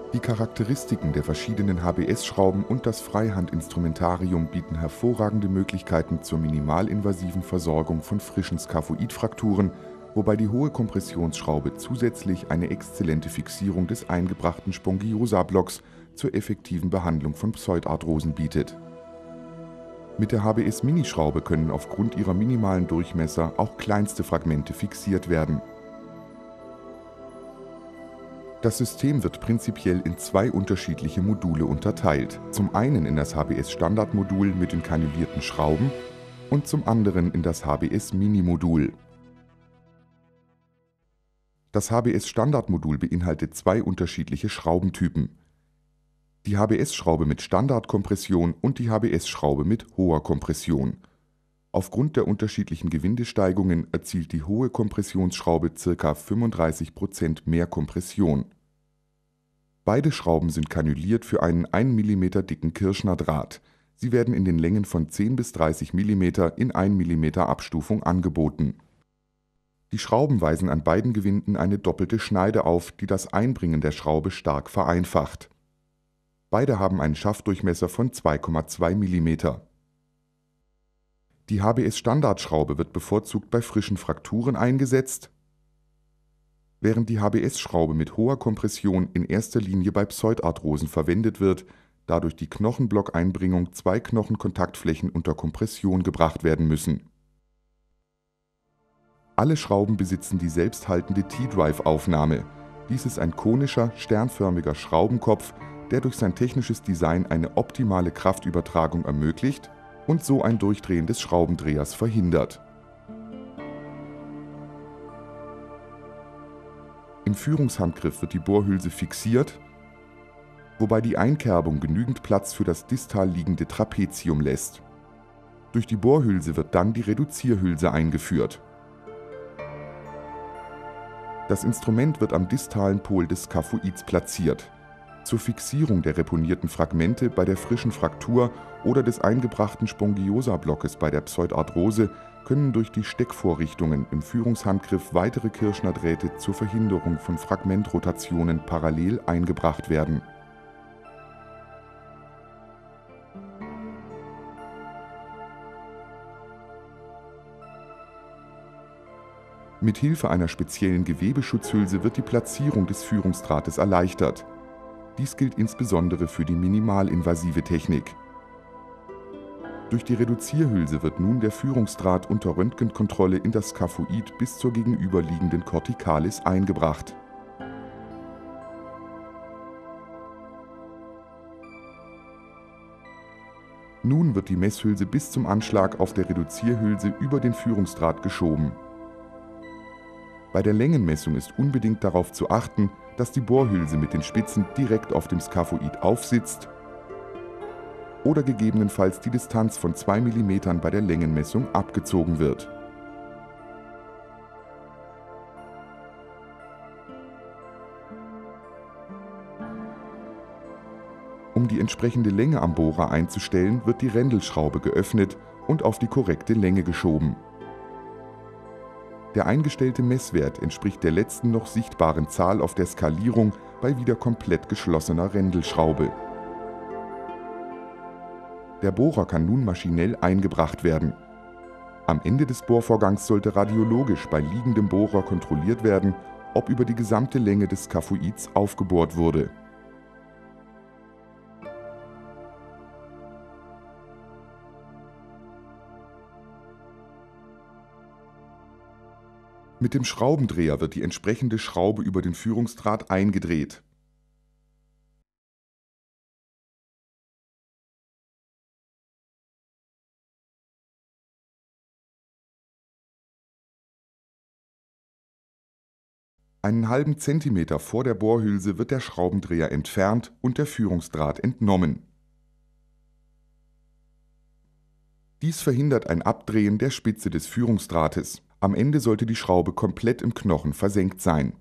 Die Charakteristiken der verschiedenen HBS-Schrauben und das Freihandinstrumentarium bieten hervorragende Möglichkeiten zur minimalinvasiven Versorgung von frischen Skaphoidfrakturen, wobei die hohe Kompressionsschraube zusätzlich eine exzellente Fixierung des eingebrachten Spongiosa-Blocks zur effektiven Behandlung von Pseudarthrosen bietet. Mit der HBS-Minischraube können aufgrund ihrer minimalen Durchmesser auch kleinste Fragmente fixiert werden. Das System wird prinzipiell in zwei unterschiedliche Module unterteilt. Zum einen in das HBS-Standardmodul mit den kanülierten Schrauben und zum anderen in das HBS-Mini-Modul. Das HBS-Standardmodul beinhaltet zwei unterschiedliche Schraubentypen: die HBS-Schraube mit Standardkompression und die HBS-Schraube mit hoher Kompression. Aufgrund der unterschiedlichen Gewindesteigungen erzielt die hohe Kompressionsschraube ca. 35% mehr Kompression. Beide Schrauben sind kanüliert für einen 1 mm dicken Kirschner-Draht. Sie werden in den Längen von 10 bis 30 mm in 1 mm Abstufung angeboten. Die Schrauben weisen an beiden Gewinden eine doppelte Schneide auf, die das Einbringen der Schraube stark vereinfacht. Beide haben einen Schaftdurchmesser von 2,2 mm. Die HBS-Standardschraube wird bevorzugt bei frischen Frakturen eingesetzt, während die HBS-Schraube mit hoher Kompression in erster Linie bei Pseudarthrosen verwendet wird, da durch die Knochenblockeinbringung zwei Knochenkontaktflächen unter Kompression gebracht werden müssen. Alle Schrauben besitzen die selbsthaltende T-Drive-Aufnahme. Dies ist ein konischer, sternförmiger Schraubenkopf, der durch sein technisches Design eine optimale Kraftübertragung ermöglicht und so ein Durchdrehen des Schraubendrehers verhindert. Im Führungshandgriff wird die Bohrhülse fixiert, wobei die Einkerbung genügend Platz für das distal liegende Trapezium lässt. Durch die Bohrhülse wird dann die Reduzierhülse eingeführt. Das Instrument wird am distalen Pol des Skaphoids platziert. Zur Fixierung der reponierten Fragmente bei der frischen Fraktur oder des eingebrachten Spongiosa-Blockes bei der Pseudarthrose können durch die Steckvorrichtungen im Führungshandgriff weitere Kirschner-Drähte zur Verhinderung von Fragmentrotationen parallel eingebracht werden. Mit Hilfe einer speziellen Gewebeschutzhülse wird die Platzierung des Führungsdrahtes erleichtert. Dies gilt insbesondere für die minimalinvasive Technik. Durch die Reduzierhülse wird nun der Führungsdraht unter Röntgenkontrolle in das Skaphoid bis zur gegenüberliegenden Corticalis eingebracht. Nun wird die Messhülse bis zum Anschlag auf der Reduzierhülse über den Führungsdraht geschoben. Bei der Längenmessung ist unbedingt darauf zu achten, dass die Bohrhülse mit den Spitzen direkt auf dem Skaphoid aufsitzt oder gegebenenfalls die Distanz von 2 mm bei der Längenmessung abgezogen wird. Um die entsprechende Länge am Bohrer einzustellen, wird die Rändelschraube geöffnet und auf die korrekte Länge geschoben. Der eingestellte Messwert entspricht der letzten noch sichtbaren Zahl auf der Skalierung bei wieder komplett geschlossener Rändelschraube. Der Bohrer kann nun maschinell eingebracht werden. Am Ende des Bohrvorgangs sollte radiologisch bei liegendem Bohrer kontrolliert werden, ob über die gesamte Länge des Skaphoids aufgebohrt wurde. Mit dem Schraubendreher wird die entsprechende Schraube über den Führungsdraht eingedreht. Einen halben Zentimeter vor der Bohrhülse wird der Schraubendreher entfernt und der Führungsdraht entnommen. Dies verhindert ein Abdrehen der Spitze des Führungsdrahtes. Am Ende sollte die Schraube komplett im Knochen versenkt sein.